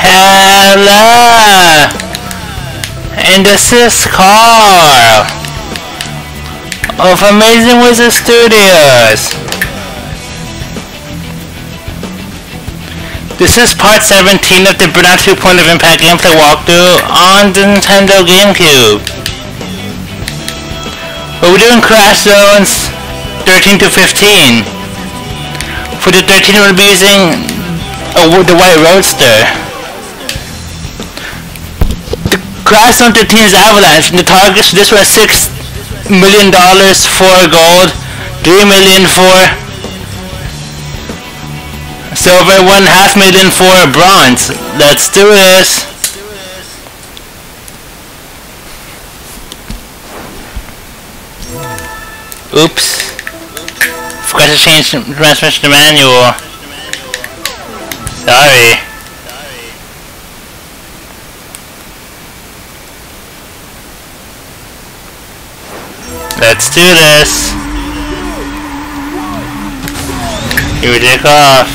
Hello! And this is Carl of Amazing Wizard Studios. This is part 17 of the Burnout 2 Point of Impact gameplay walkthrough on the Nintendo GameCube. But we're doing Crash Zones 13 to 15. For the 13 we'll be using the white Roadster. The Crash Zone 13 is Avalanche, and the targets for this was $6 million for gold, $3 million for silver, $1.5 million for bronze. Let's do this. Oops. Forgot to change the transmission to manual. Sorry. Let's do this. Here we take off.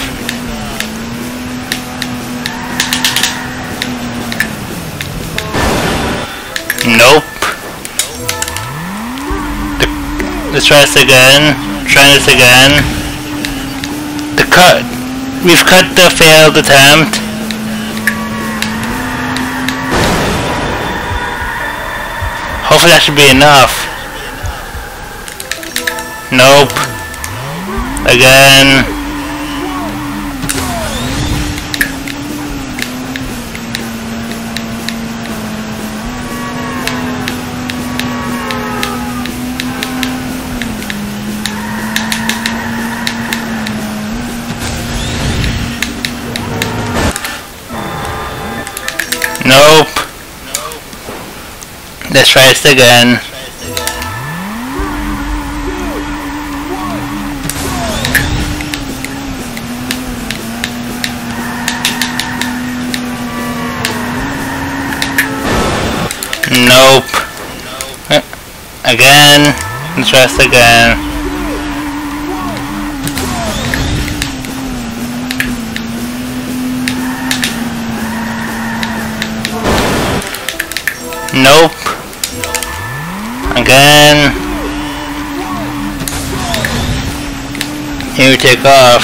Nope. Let's try this again. Try this again. We've cut the failed attempt. Hopefully that should be enough. Nope. Again. Nope. Let's try this again. Nope. Again. Let's try this again. Nope. Again. Here we take off.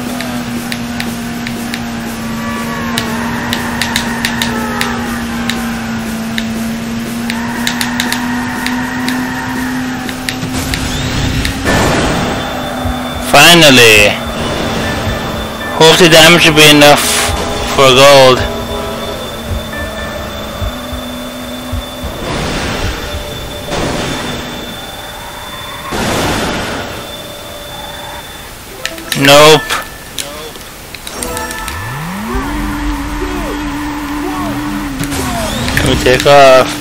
Finally. Hope the damage will be enough for gold. Nope. Let me take off.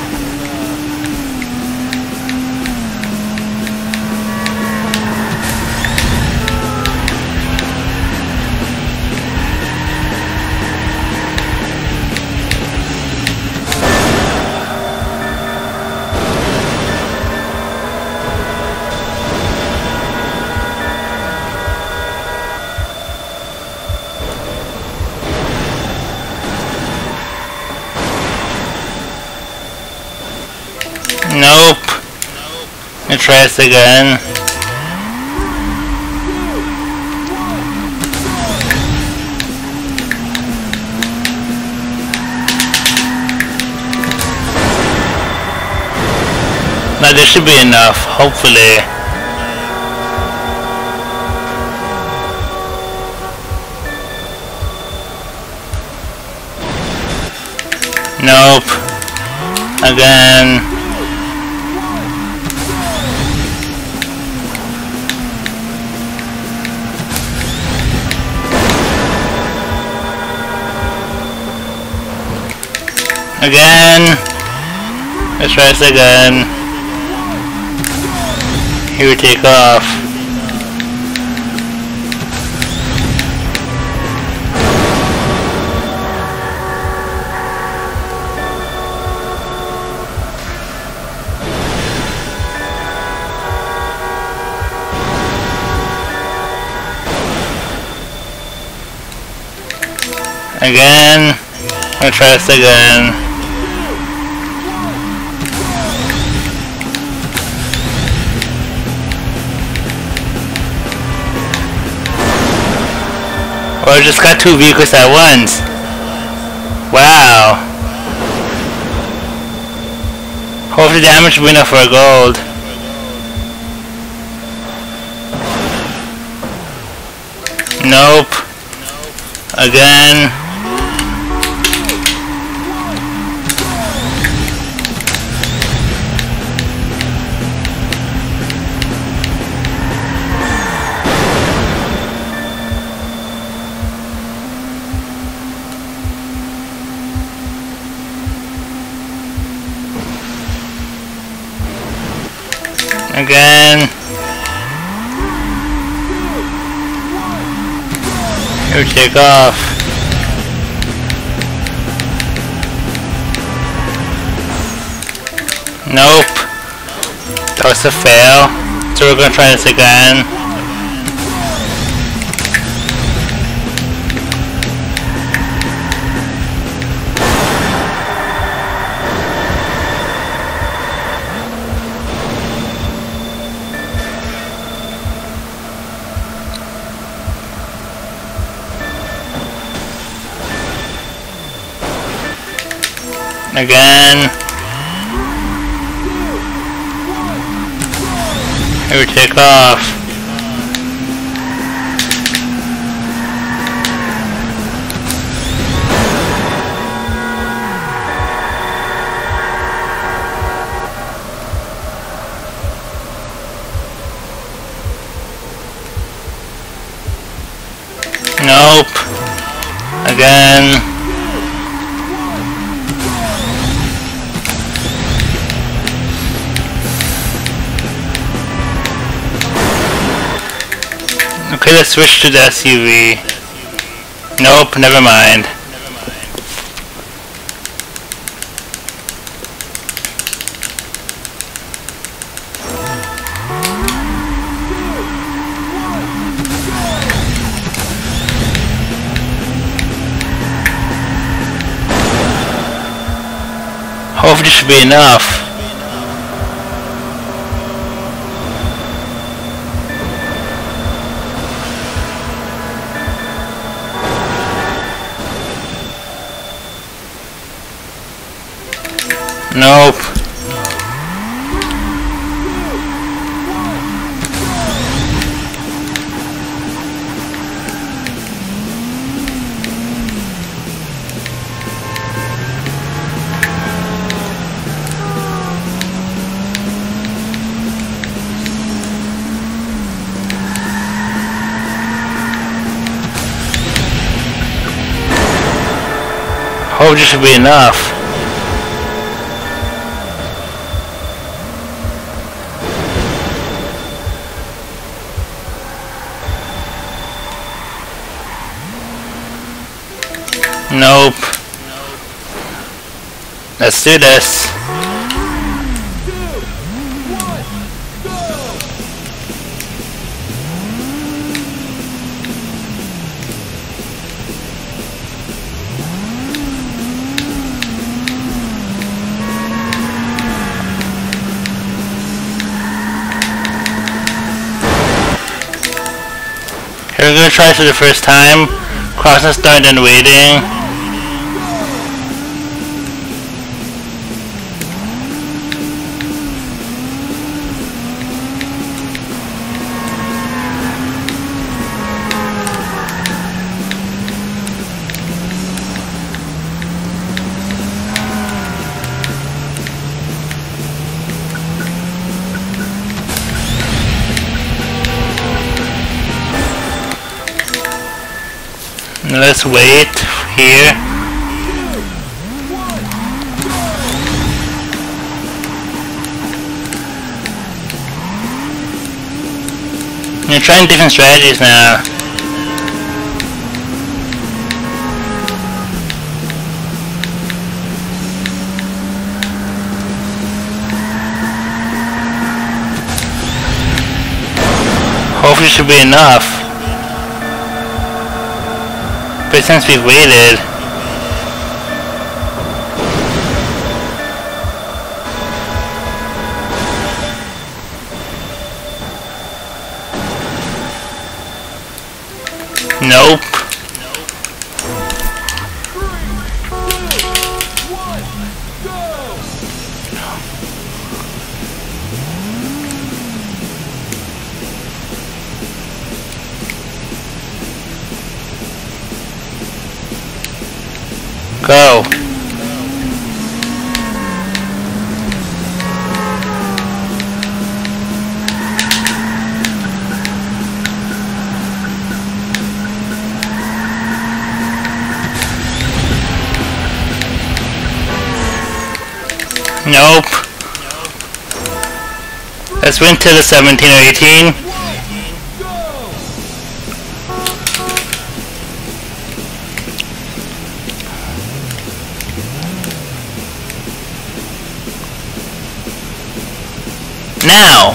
Nope. Let's try this again. Now this should be enough, hopefully. Nope. Again. Again. Let's try this again. Here we take off. Again. I'll try this again. Or I just got two vehicles at once. Wow. Hopefully the damage will be enough for a gold. Nope. Again. Again. Here, take off. Nope. That was a fail. So we're gonna try this again. Again. Here we take off. Nope. Again. Okay, let's switch to the SUV. Nope, never mind. Hopefully this should be enough. Nope. Hope this should be enough. Nope. Let's do this. Here we're gonna try for the first time. Crossing start and waiting. Let's wait here. You're trying different strategies now. Hopefully it should be enough. But since we've waited, Nope. Go. Nope. Let's win till the 17 or 18. Now.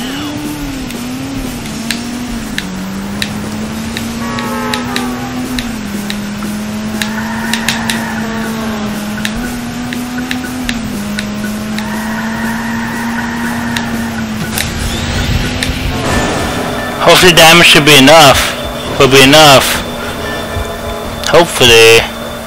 Hopefully damage should be enough. Will be enough. Hopefully.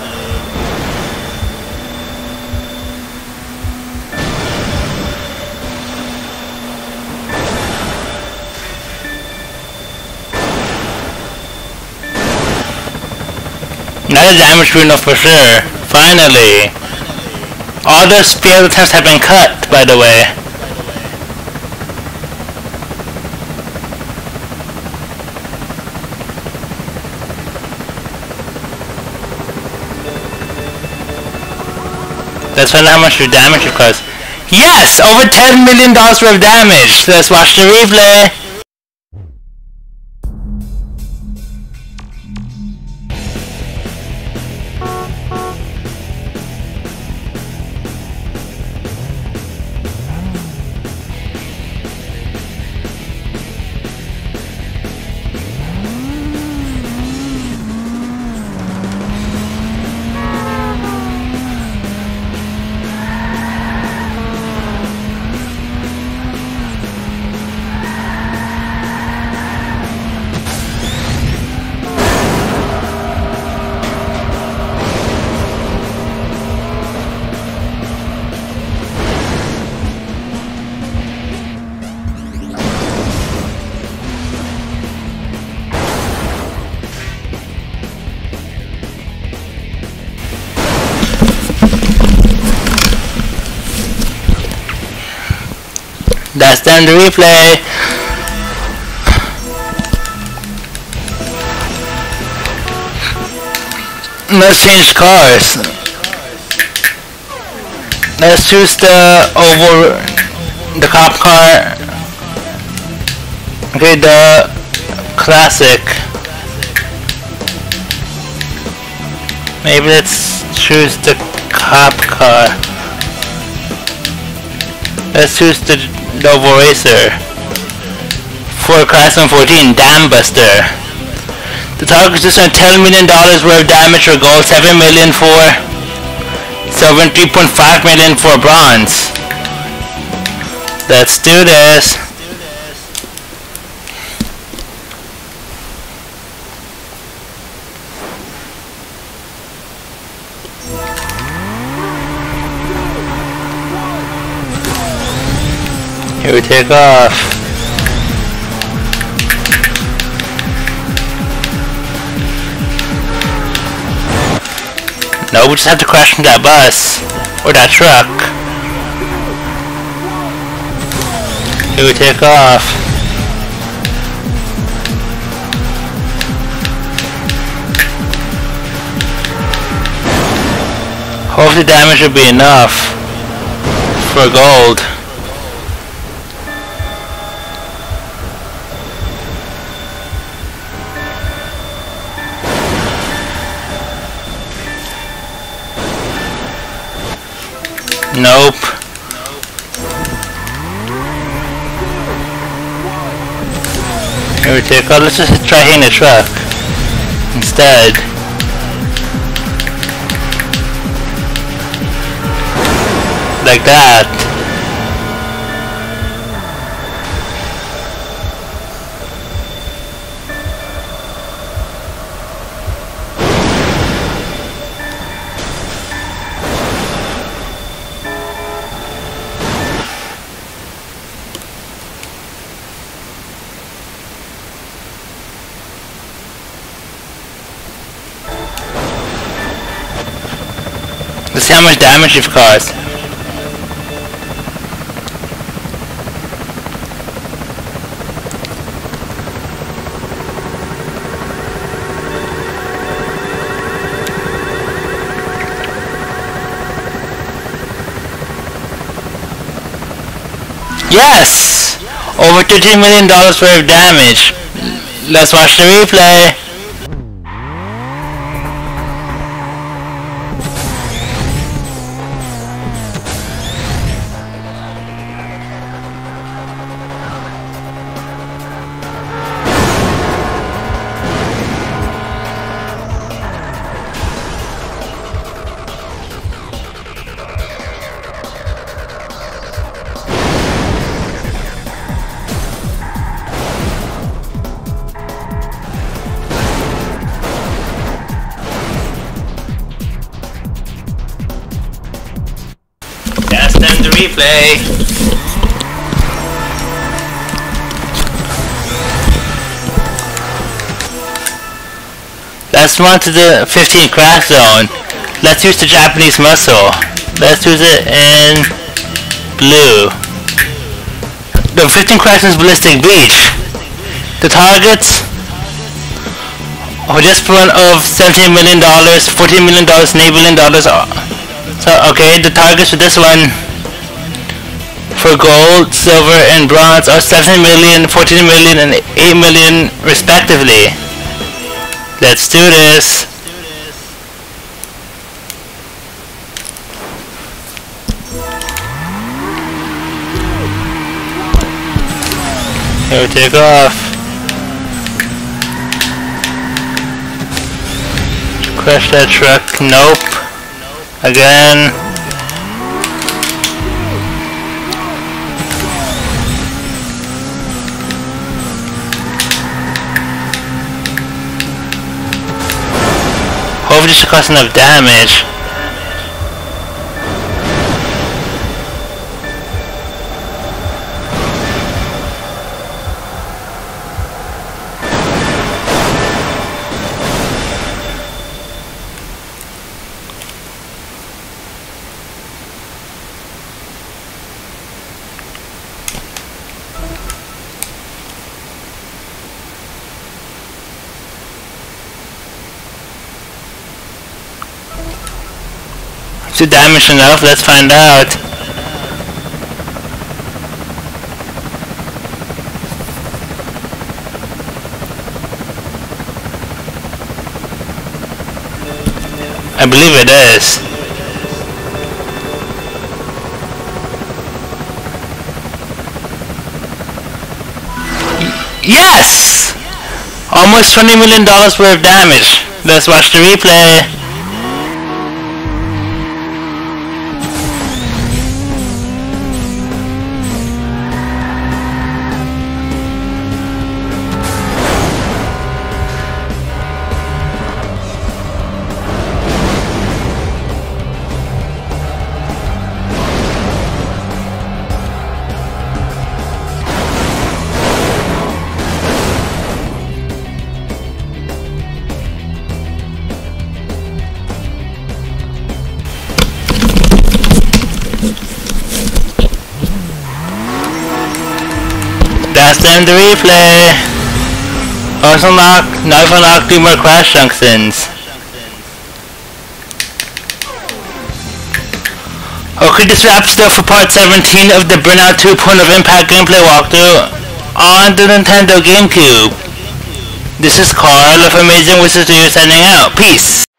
Now the damage will be enough for sure. Finally. All the failed attempts have been cut, by the way. Let's find out how much your damage it caused. Yes! Over $10 million worth of damage! Let's watch the replay! That's done the replay. Let's change cars. Let's choose the cop car. Okay, the classic. Maybe let's choose the cop car. Let's choose the Novo Racer. For Class 114, Dam Buster. The target is on $10 million worth of damage for gold, $7 million for silver, and $3.5 million for bronze. Let's do this. Here we take off. No, we just have to crash into that bus or that truck. Here we take off. Hopefully the damage will be enough for gold. Nope. Here we take off. Let's just try hitting the truck instead. Like that. Let's see how much damage you've caused. Yes! Over $13 million worth of damage. Let's watch the replay. That's time to replay. Let's run to the 15 crack zone. Let's use the Japanese muscle. Let's use it in blue. The 15 cracks is Ballistic Beach. The targets are just one of $17 million, $14 million, and $8 million. So, okay, the targets for this one for gold, silver, and bronze are 7 million, 14 million, and 8 million respectively. Let's do this. Here we take off. Crash that truck. Nope. Again. Hopefully this should cause enough damage. Is it damage enough? Let's find out. I believe it is. Yes! Almost $20 million worth of damage. Let's watch the replay. That's the end of the replay. Also now I've unlocked 3 more crash junctions. Okay, this wraps it up for part 17 of the Burnout 2 Point of Impact gameplay walkthrough on the Nintendo GameCube. This is Carl of Amazing Wizards signing out. Peace!